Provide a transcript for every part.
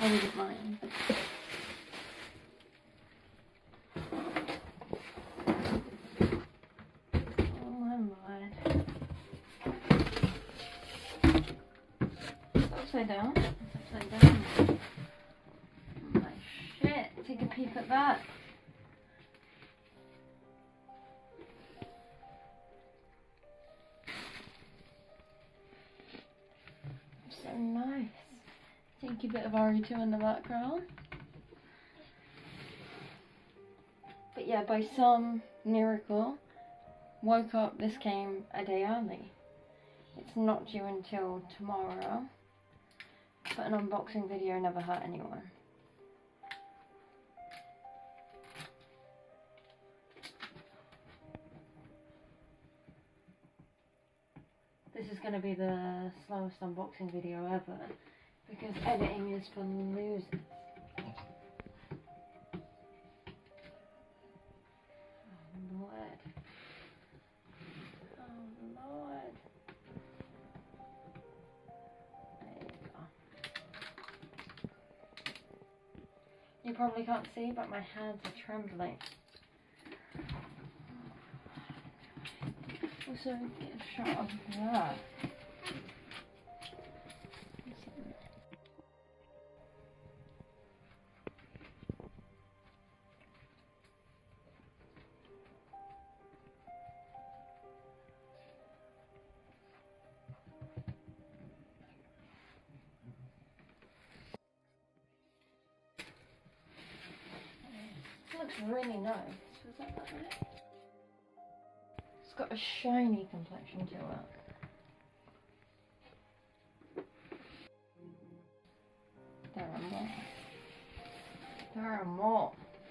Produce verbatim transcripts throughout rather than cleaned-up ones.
I wouldn't mind. Oh my word. Upside down? It's upside down. Oh my shit. Take a peep at that. So nice. Take a bit of R E two in the background. But yeah, by some miracle, woke up, this came a day early. It's not due until tomorrow, but an unboxing video never hurt anyone. This is going to be the slowest unboxing video ever, because editing is for losers. Oh Lord. Oh Lord. There you go. You probably can't see, but my hands are trembling. Also, get a shot of that. It looks really nice. Was that that right? It's got a shiny complexion to it. There are more. There are more.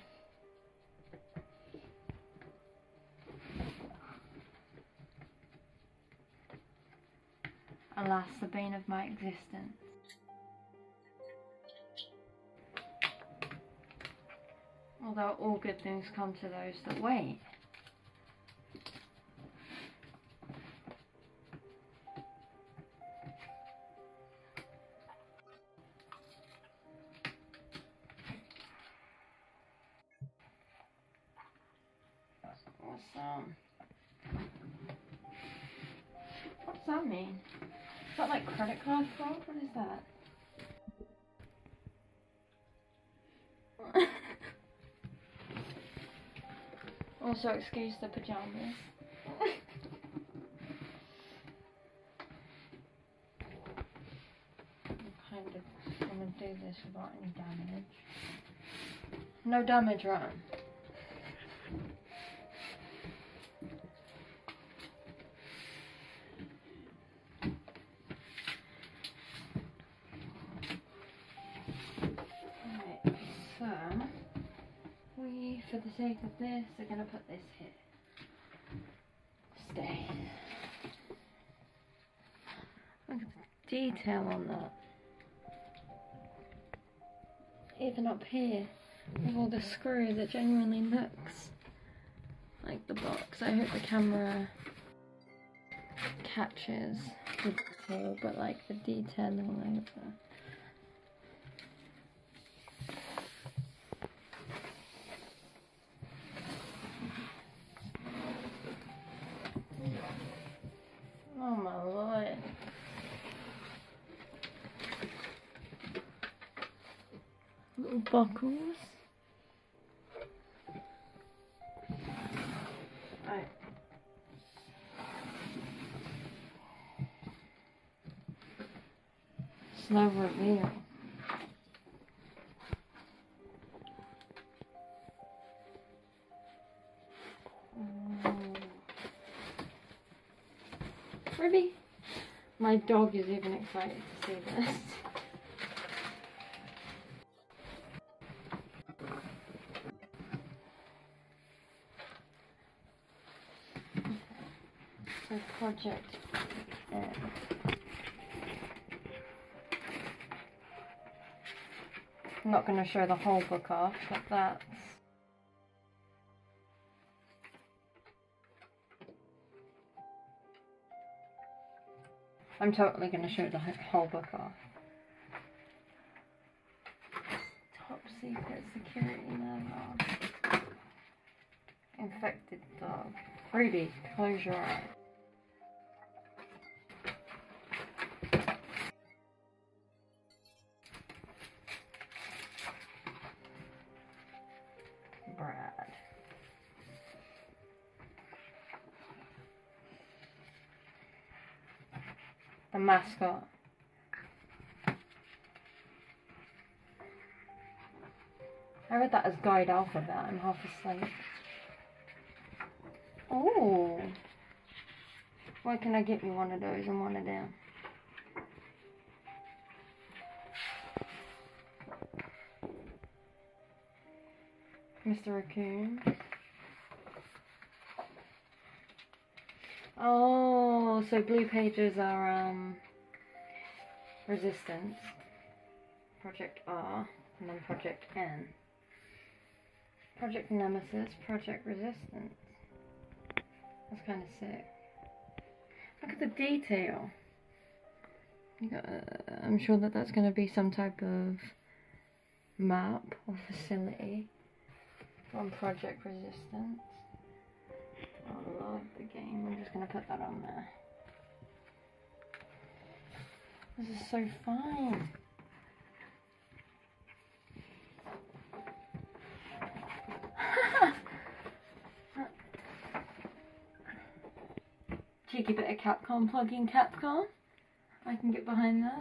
Alas, the bane of my existence. Although all good things come to those that wait. What's that? What's that mean? Is that like credit card fraud? What is that? Also, excuse the pajamas. I'm kind of gonna do this without any damage. No damage, right? Right, so we, for the sake of this, are gonna put this here. Stay. Look at the detail on that. Even up here, with all the screws, it genuinely looks like the box. I hope the camera catches the detail, but like the detail all over. Oh my lord. Little buckles. Right. Slow reveal. Ruby. My dog is even excited to see this. So Project M. I'm not going to show the whole book off, but that's I'm totally going to show the whole book off. secret security level. Infected dog. Ruby, close your eyes. Brad. The mascot. I read that as Guide Alphabet. I'm half asleep. Oh. Why can I get me one of those and one of them? Mister Raccoon. Oh, so blue pages are um Resistance. Project R and then Project N. Project Nemesis, Project Resistance. That's kind of sick. Look at the detail. You got, uh, I'm sure that that's going to be some type of map or facility on Project Resistance. I love the game. I'm just going to put that on there. This is so fun. Cheeky bit of Capcom plugging Capcom. I can get behind that.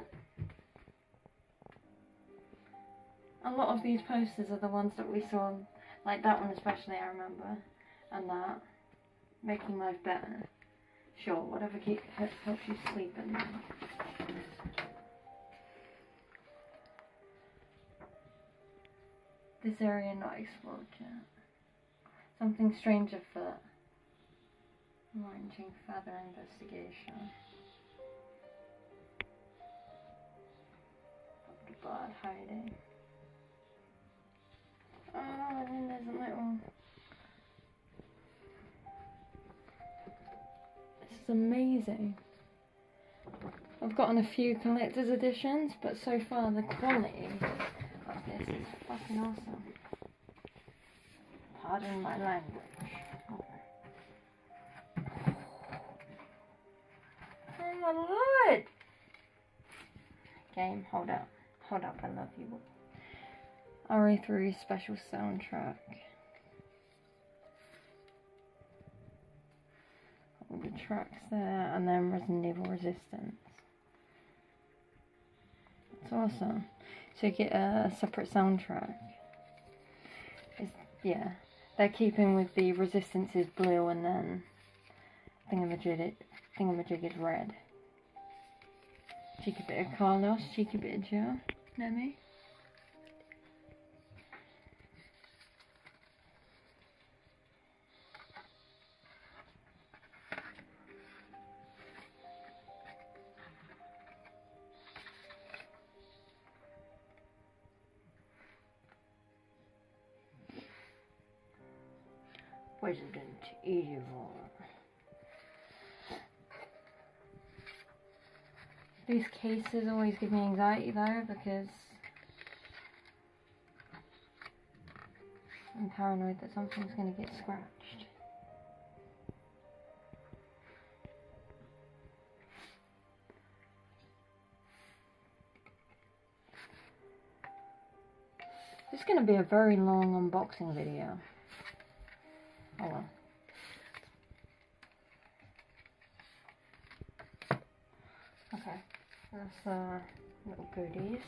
A lot of these posters are the ones that we saw, like that one especially I remember, and that. Making life better. Sure, whatever keep, helps you sleep at night. This area not explored yet. Something strange afoot. Warranting further investigation. Blood hiding. Oh, and then there's a little... This is amazing. I've gotten a few collector's editions, but so far the quality of this is fucking awesome. Pardon my language. Oh my lord! Game, hold up. Hold up, I love you. R E three special soundtrack. All the tracks there, and then Resident Evil Resistance. It's awesome. So you get a separate soundtrack. It's, yeah, they're keeping with the Resistance is blue and then Thingamajig, Thingamajig is red. Cheeky bit of Carlos, cheeky bit of Joe. Know me? Resident Evil. These cases always give me anxiety though, because I'm paranoid that something's going to get scratched. This is going to be a very long unboxing video. Oh well. Okay, that's uh, little goodies.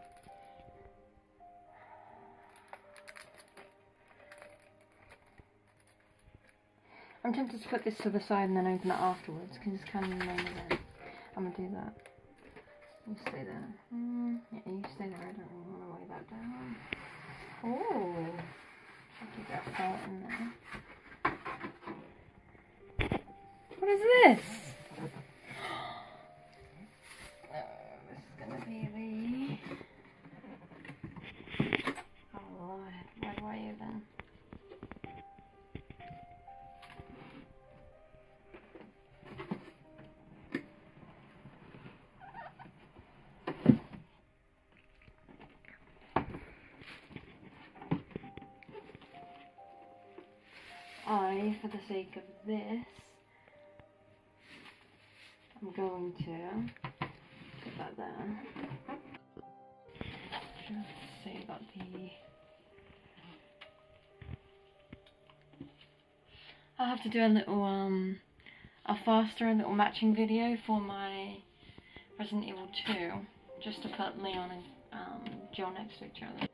I'm tempted to put this to the side and then open it afterwards because it's kind of lame again. I'm gonna do that. You stay there. Mm, yeah, you stay there. I don't really want to weigh that down. Oh, I'll keep that felt in there. What is this? Oh, this is gonna be the... Oh Lord, where were you then? way, for the sake of this, I'm going to put that there. Just so you got the... I'll have to do a little, um, a faster, a little matching video for my Resident Evil two, just to put Leon and um, Jill next to each other.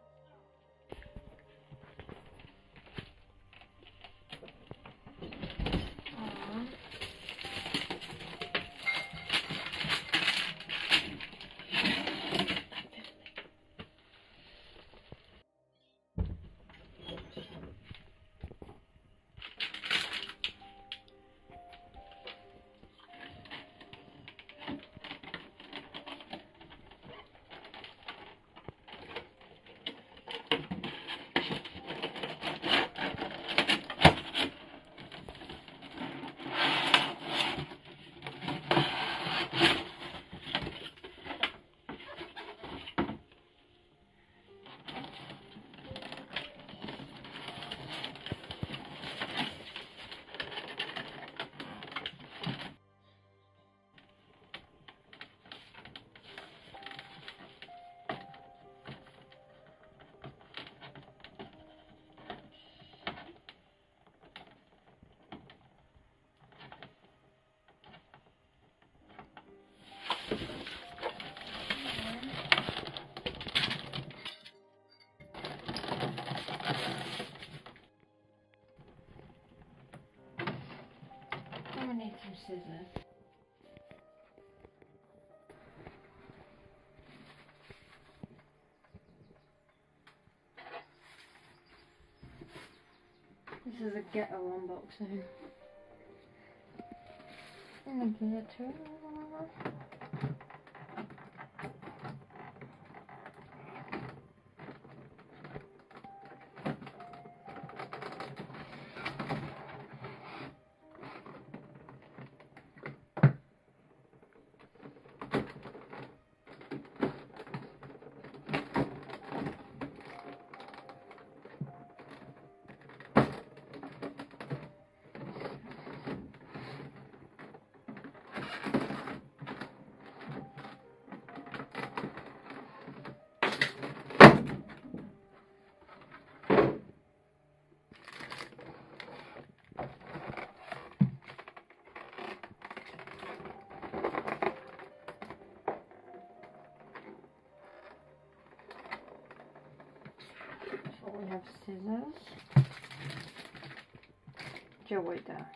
I'm gonna need some scissors. This is a ghetto unboxing. In the ghetto. So we have scissors. Jill, wait there.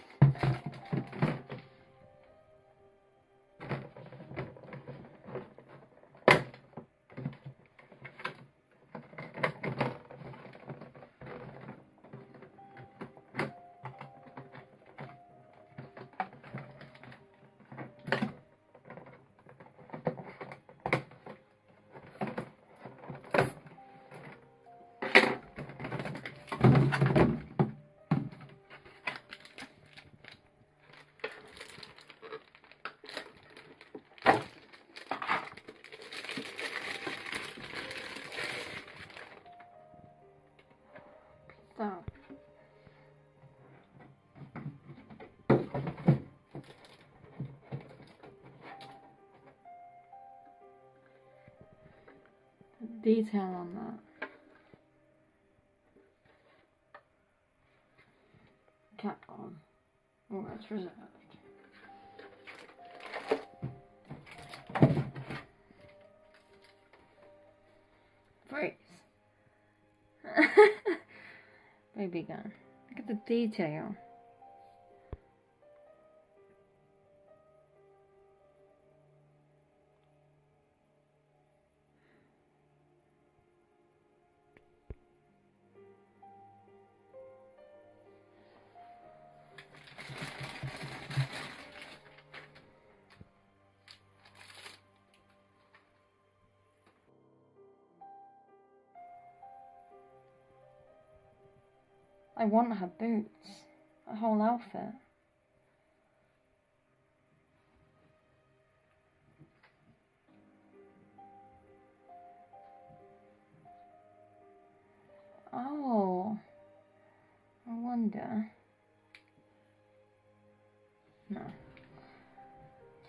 So, detail on that. Cap on. Oh, that's reserved. Freeze. Baby gun. Look at the detail. I want her boots. A whole outfit. Oh. I wonder.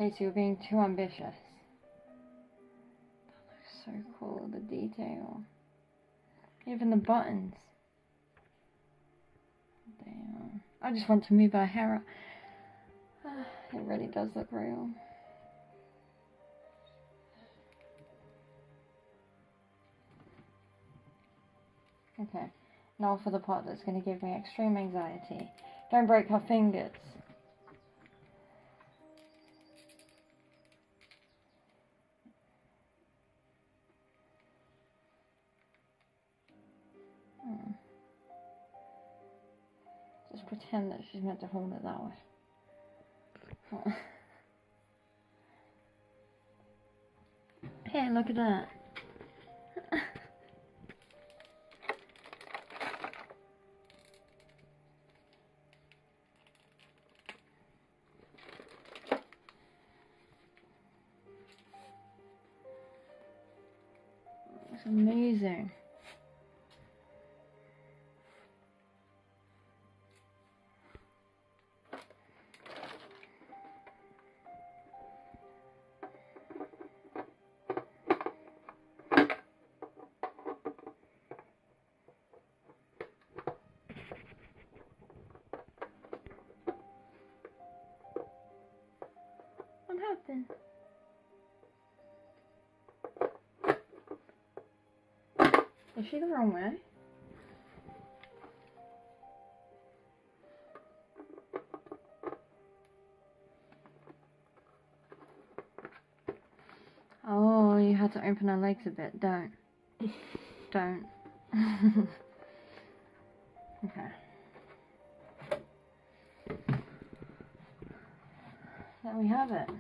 Casey, you're being too ambitious. That looks so cool, the detail. Even the buttons. Damn. I just want to move our hair up. It really does look real. Okay, now for the part that's going to give me extreme anxiety. Don't break her fingers. Hmm. Just pretend that she's meant to hold it that way. Hey, look at that. It's amazing. What happened? Is she the wrong way? Oh, you had to open her legs a bit. Don't. Don't. Okay. There we have it.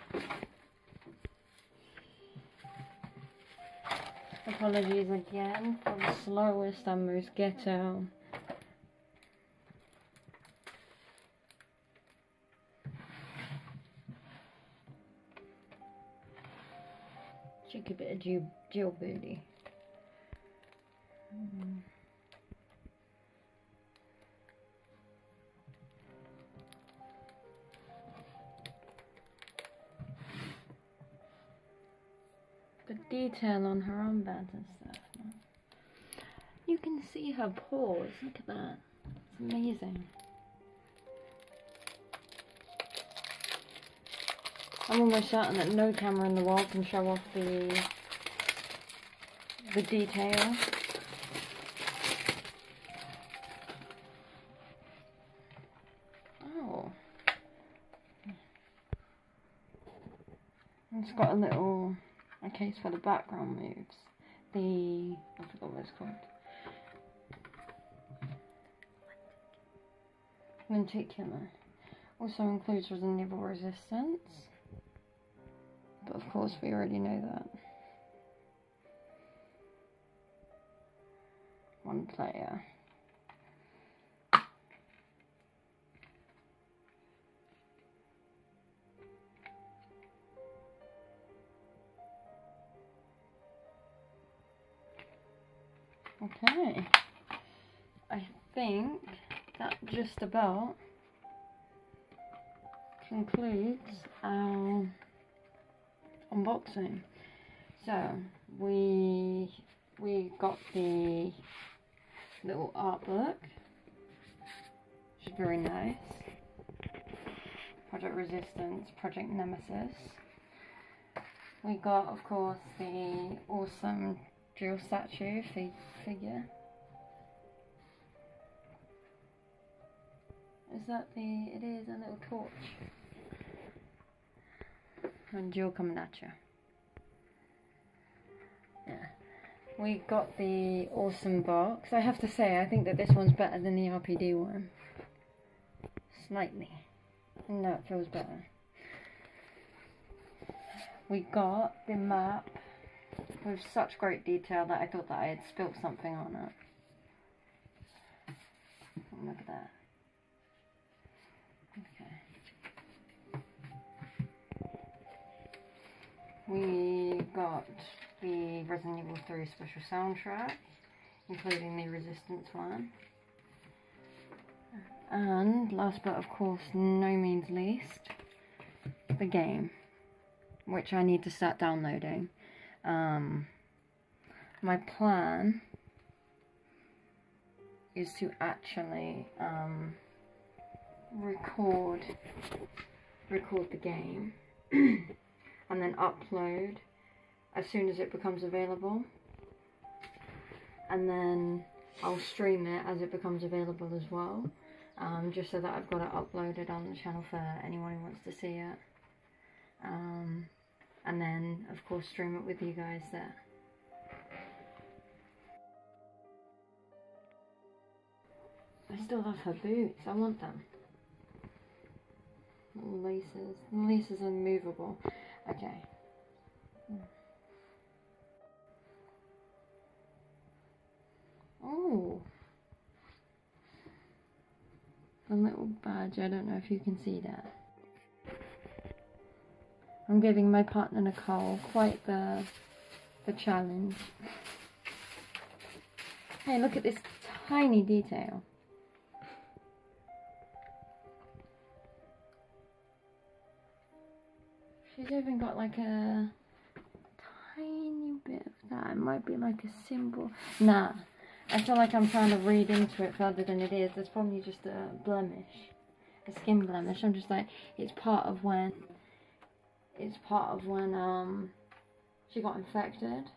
Apologies again for the slowest and most ghetto. Cheeky bit of Jill, Jill booty. Mm. The detail on her armbands and stuff. Man. You can see her paws. Look at that. It's amazing. I'm almost certain that no camera in the world can show off the the detail. Oh. It's got a little a case for the background moves. The I forgot what it's called. Lenticular. Also includes Resident Evil Resistance. But of course we already know that. One player. Okay. I think that just about concludes our unboxing. So we we got the little art book, which is very nice. Project Resistance, Project Nemesis. We got, of course, the awesome Jill statue fig figure. Is that the? It is a little torch. And Jill coming at you. Yeah. We got the awesome box. I have to say, I think that this one's better than the R P D one. Slightly. No, it feels better. We got the map with such great detail that I thought that I had spilt something on it. Look at that. Okay. We got the Resident Evil three special soundtrack, including the Resistance one. And last but of course no means least, the game, which I need to start downloading, um, my plan is to actually um, record record the game and then upload as soon as it becomes available, and then I'll stream it as it becomes available as well, um, just so that I've got it uploaded on the channel for anyone who wants to see it, um, and then of course stream it with you guys there. I still have her boots, I want them. Little laces, the laces are movable. Okay. Oh, a little badge. I don't know if you can see that. I'm giving my partner Nicole quite the the challenge. Hey, look at this tiny detail. She's even got like a tiny bit of that. It might be like a symbol. Nah. I feel like I'm trying to read into it further than it is. There's probably just a blemish, a skin blemish. I'm just like, it's part of when, it's part of when um she got infected.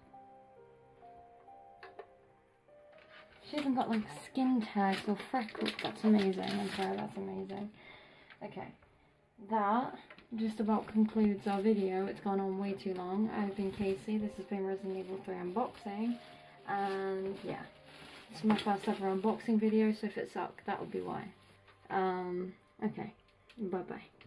She even got like skin tags or freckles. That's amazing. I'm sorry, that's amazing. Okay, that just about concludes our video. It's gone on way too long. I've been Casey. This has been Resident Evil three unboxing, and yeah. It's my first ever unboxing video, so if it sucked, that would be why. Um, okay, bye bye.